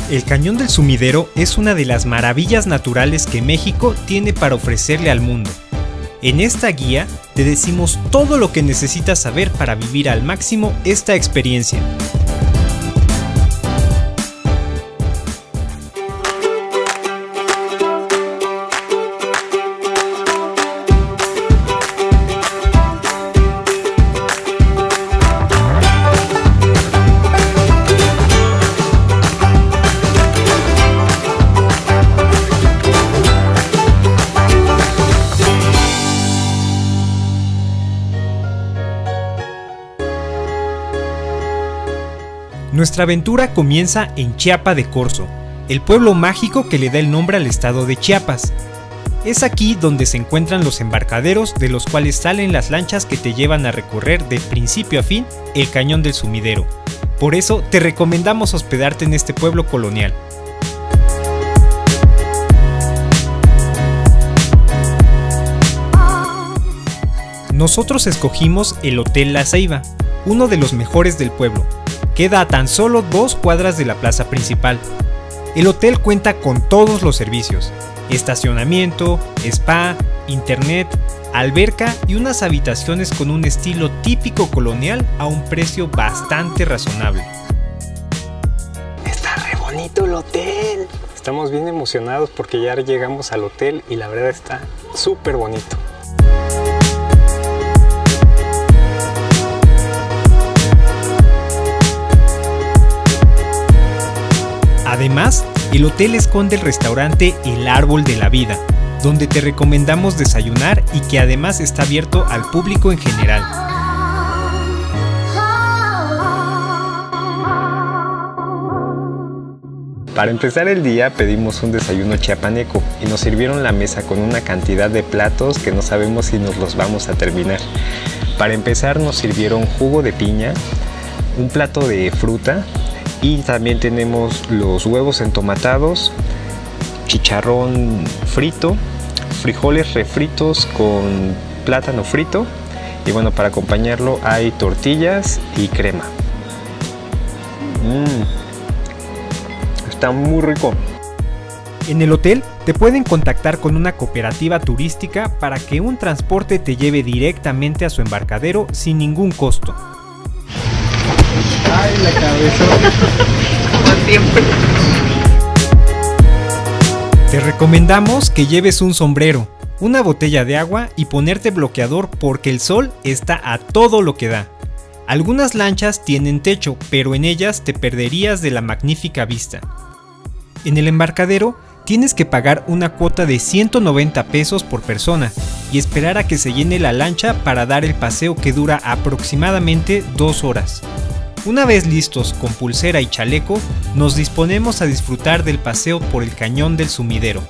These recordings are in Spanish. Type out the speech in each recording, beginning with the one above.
El Cañón del Sumidero es una de las maravillas naturales que México tiene para ofrecerle al mundo. En esta guía te decimos todo lo que necesitas saber para vivir al máximo esta experiencia. Nuestra aventura comienza en Chiapa de Corzo, el pueblo mágico que le da el nombre al estado de Chiapas. Es aquí donde se encuentran los embarcaderos de los cuales salen las lanchas que te llevan a recorrer de principio a fin el Cañón del Sumidero. Por eso te recomendamos hospedarte en este pueblo colonial. Nosotros escogimos el Hotel La Ceiba, uno de los mejores del pueblo. Queda a tan solo 2 cuadras de la plaza principal. El hotel cuenta con todos los servicios: estacionamiento, spa, internet, alberca y unas habitaciones con un estilo típico colonial a un precio bastante razonable. Está re bonito el hotel. Estamos bien emocionados porque ya llegamos al hotel y la verdad está súper bonito. Además, el hotel esconde el restaurante El Árbol de la Vida, donde te recomendamos desayunar y que además está abierto al público en general. Para empezar el día pedimos un desayuno chiapaneco y nos sirvieron la mesa con una cantidad de platos que no sabemos si nos los vamos a terminar. Para empezar nos sirvieron jugo de piña, un plato de fruta, y también tenemos los huevos entomatados, chicharrón frito, frijoles refritos con plátano frito y bueno, para acompañarlo hay tortillas y crema. Está muy rico. En el hotel te pueden contactar con una cooperativa turística para que un transporte te lleve directamente a su embarcadero sin ningún costo. Ay, la cabeza. Como siempre. Te recomendamos que lleves un sombrero, una botella de agua y ponerte bloqueador porque el sol está a todo lo que da. Algunas lanchas tienen techo, pero en ellas te perderías de la magnífica vista. En el embarcadero tienes que pagar una cuota de 190 pesos por persona y esperar a que se llene la lancha para dar el paseo que dura aproximadamente 2 horas. Una vez listos con pulsera y chaleco, nos disponemos a disfrutar del paseo por el Cañón del Sumidero.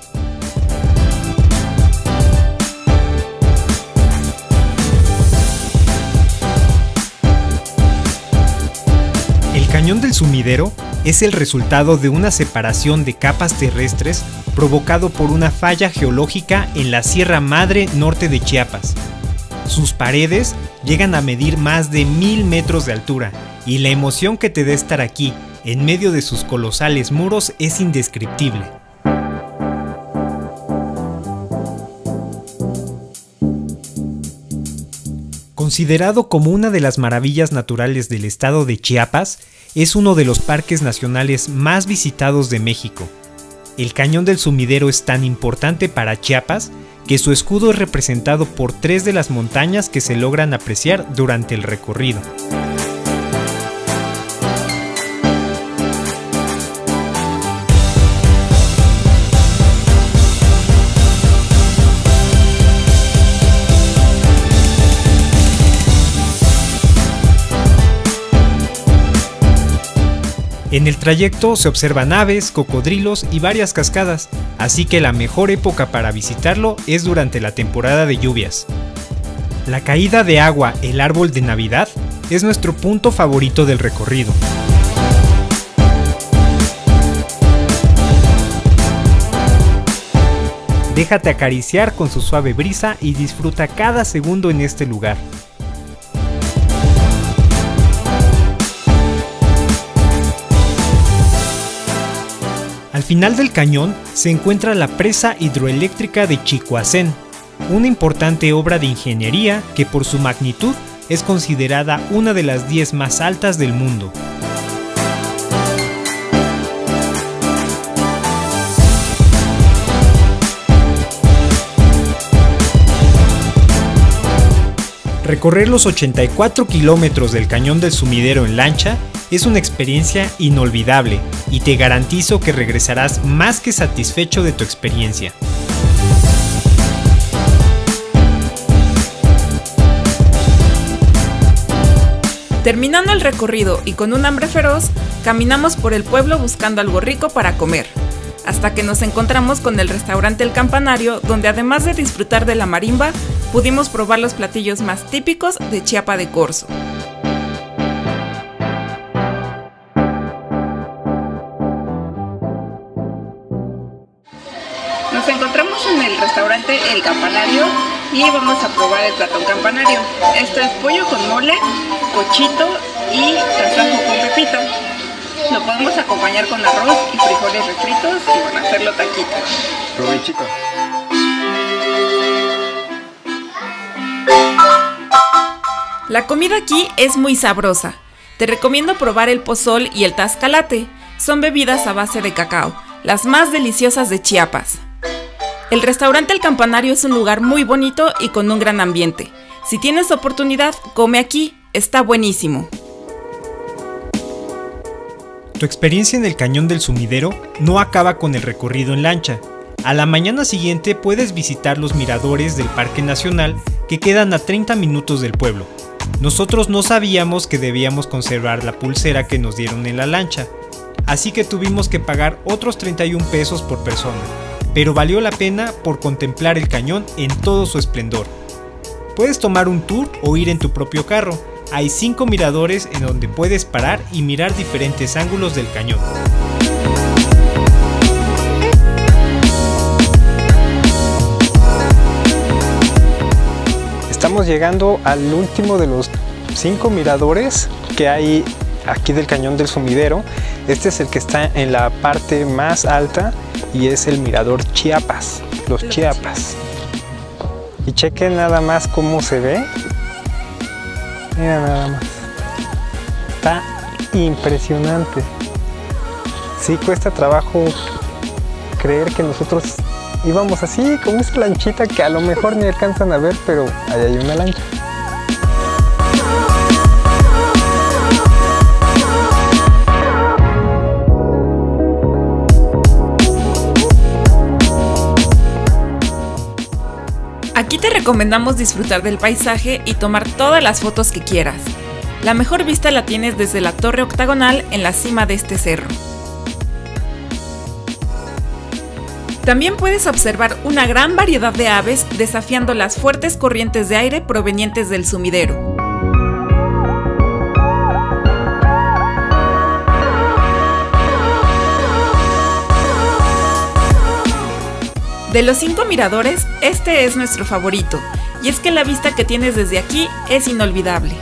El Cañón del Sumidero es el resultado de una separación de capas terrestres provocado por una falla geológica en la Sierra Madre norte de Chiapas. Sus paredes llegan a medir más de 1000 metros de altura y la emoción que te da estar aquí, en medio de sus colosales muros, es indescriptible. Considerado como una de las maravillas naturales del estado de Chiapas, es uno de los parques nacionales más visitados de México. El Cañón del Sumidero es tan importante para Chiapas que su escudo es representado por 3 de las montañas que se logran apreciar durante el recorrido. En el trayecto se observan aves, cocodrilos y varias cascadas, así que la mejor época para visitarlo es durante la temporada de lluvias. La caída de agua, el árbol de Navidad, es nuestro punto favorito del recorrido. Déjate acariciar con su suave brisa y disfruta cada segundo en este lugar. final del cañón se encuentra la presa hidroeléctrica de Chicoacén, una importante obra de ingeniería que por su magnitud es considerada una de las 10 más altas del mundo. Recorrer los 84 kilómetros del Cañón del Sumidero en lancha es una experiencia inolvidable y te garantizo que regresarás más que satisfecho de tu experiencia. Terminando el recorrido y con un hambre feroz, caminamos por el pueblo buscando algo rico para comer, hasta que nos encontramos con el restaurante El Campanario, donde además de disfrutar de la marimba, pudimos probar los platillos más típicos de Chiapa de Corzo. Nos encontramos en el restaurante El Campanario y vamos a probar el platón campanario. Esto es pollo con mole, cochito y tasajo con pepito. Lo podemos acompañar con arroz y frijoles refritos y bueno, hacerlo taquitos. Provechito. La comida aquí es muy sabrosa. Te recomiendo probar el pozol y el tascalate. Son bebidas a base de cacao, las más deliciosas de Chiapas. El restaurante El Campanario es un lugar muy bonito y con un gran ambiente. Si tienes oportunidad, come aquí, está buenísimo. Tu experiencia en el Cañón del Sumidero no acaba con el recorrido en lancha. A la mañana siguiente puedes visitar los miradores del Parque Nacional que quedan a 30 minutos del pueblo. Nosotros no sabíamos que debíamos conservar la pulsera que nos dieron en la lancha, así que tuvimos que pagar otros 31 pesos por persona, pero valió la pena por contemplar el cañón en todo su esplendor. Puedes tomar un tour o ir en tu propio carro. Hay 5 miradores en donde puedes parar y mirar diferentes ángulos del cañón. Estamos llegando al último de los 5 miradores que hay aquí del Cañón del Sumidero. Este es el que está en la parte más alta y es el mirador Chiapas, los Chiapas. Y chequen nada más cómo se ve. Mira nada más. Está impresionante. Sí cuesta trabajo creer que nosotros íbamos así, como esa lanchita que a lo mejor ni alcanzan a ver, pero ahí hay una lancha. Aquí te recomendamos disfrutar del paisaje y tomar todas las fotos que quieras. La mejor vista la tienes desde la torre octagonal en la cima de este cerro. También puedes observar una gran variedad de aves desafiando las fuertes corrientes de aire provenientes del sumidero. De los 5 miradores, este es nuestro favorito, y es que la vista que tienes desde aquí es inolvidable.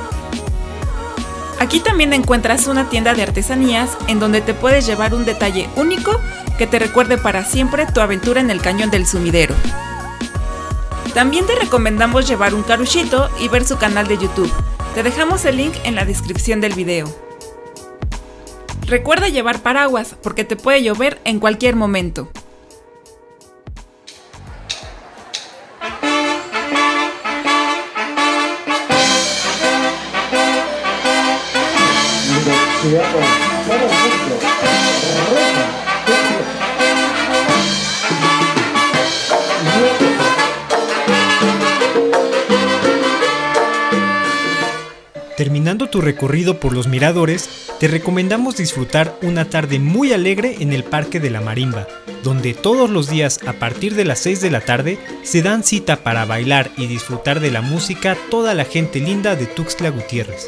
Aquí también encuentras una tienda de artesanías en donde te puedes llevar un detalle único que te recuerde para siempre tu aventura en el Cañón del Sumidero. También te recomendamos llevar un caruchito y ver su canal de YouTube. Te dejamos el link en la descripción del video. Recuerda llevar paraguas porque te puede llover en cualquier momento. Terminando tu recorrido por los miradores, te recomendamos disfrutar una tarde muy alegre en el Parque de la Marimba, donde todos los días a partir de las 6 de la tarde se dan cita para bailar y disfrutar de la música toda la gente linda de Tuxtla Gutiérrez.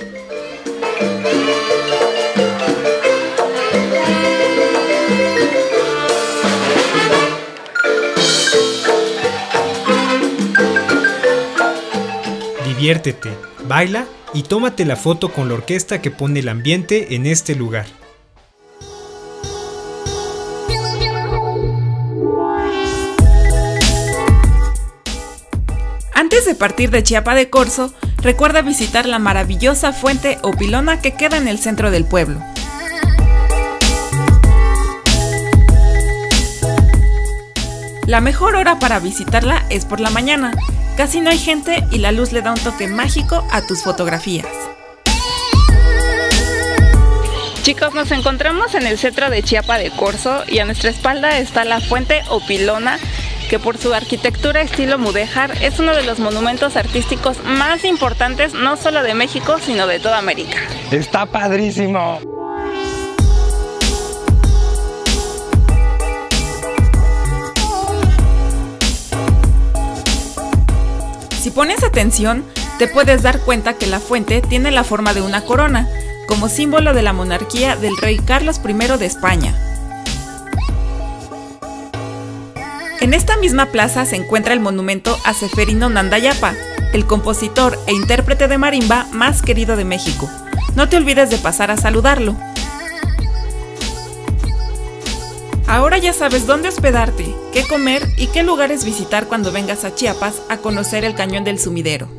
Diviértete, baila y tómate la foto con la orquesta que pone el ambiente en este lugar. de partir de Chiapa de Corzo, recuerda visitar la maravillosa fuente o pilona que queda en el centro del pueblo. La mejor hora para visitarla es por la mañana. Casi no hay gente y la luz le da un toque mágico a tus fotografías. Chicos, nos encontramos en el centro de Chiapa de Corzo y a nuestra espalda está la fuente o pilona, que por su arquitectura estilo mudéjar es uno de los monumentos artísticos más importantes no solo de México, sino de toda América. ¡Está padrísimo! Si pones atención, te puedes dar cuenta que la fuente tiene la forma de una corona, como símbolo de la monarquía del rey Carlos I de España. En esta misma plaza se encuentra el monumento a Ceferino Nandayapa, el compositor e intérprete de marimba más querido de México. No te olvides de pasar a saludarlo. Ahora ya sabes dónde hospedarte, qué comer y qué lugares visitar cuando vengas a Chiapas a conocer el Cañón del Sumidero.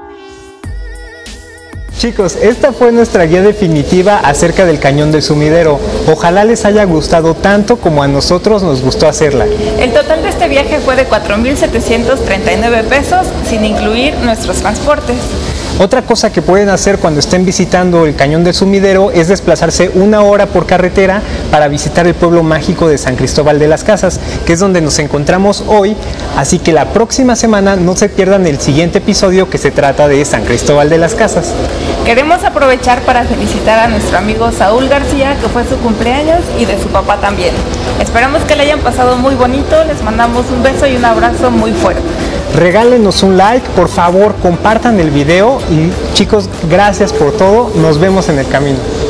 Chicos, esta fue nuestra guía definitiva acerca del Cañón del Sumidero. Ojalá les haya gustado tanto como a nosotros nos gustó hacerla. El total de este viaje fue de 4,739 pesos, sin incluir nuestros transportes. Otra cosa que pueden hacer cuando estén visitando el Cañón del Sumidero es desplazarse 1 hora por carretera para visitar el pueblo mágico de San Cristóbal de las Casas, que es donde nos encontramos hoy, así que la próxima semana no se pierdan el siguiente episodio que se trata de San Cristóbal de las Casas. Queremos aprovechar para felicitar a nuestro amigo Saúl García, que fue su cumpleaños, y de su papá también. Esperamos que le hayan pasado muy bonito, les mandamos un beso y un abrazo muy fuerte. Regálenos un like, por favor, compartan el video y chicos, gracias por todo, nos vemos en el camino.